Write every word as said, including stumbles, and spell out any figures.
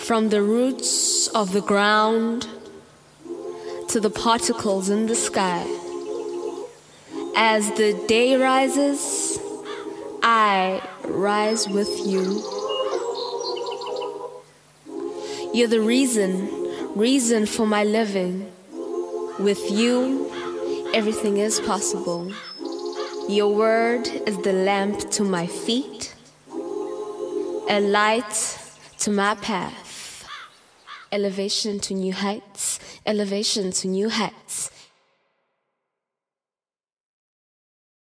From the roots of the ground to the particles in the sky. As the day rises, I rise with you. You're the reason, reason for my living. With you, everything is possible. Your word is the lamp to my feet, a light to my path. Elevation to new heights, elevation to new heights,